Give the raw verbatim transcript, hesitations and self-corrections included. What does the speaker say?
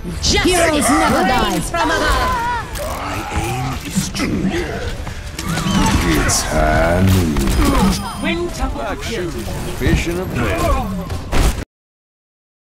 Heroes never die. From above. My aim is true. It's Hanu. Wind temple Black shoes, fish in a barrel.